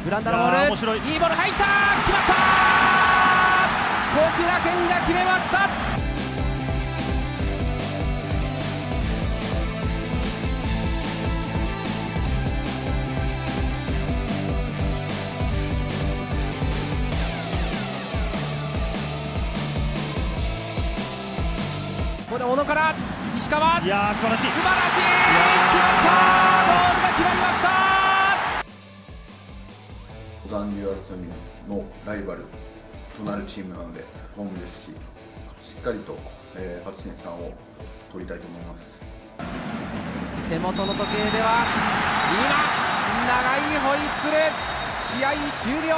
グランダのボール、 面白い。 いいボール入った、決まった、國學院が決めました。ここで小野から石川、 いやー素晴らしい、 素晴らしい、決まった、ゴールが決まりました。 残留争いのライバルとなるチームなので、ホームですし、しっかりと勝ち点3を取りたいと思います。 手元の時計では今、長いホイッスル、試合終了。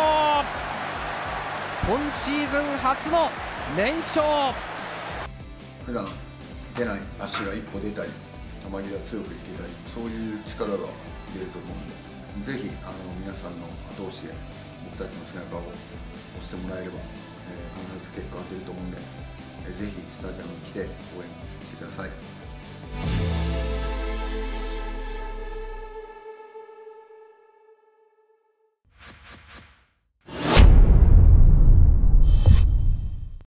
今シーズン初の連勝。 普段出ない足が一歩出たり、球際強くいけたり、そういう力が出ると思うので、ぜひ皆さんの後押しで僕たちの背中を押してもらえれば、必ず結果が出ると思うので、ぜひスタジアムに来て応援してください。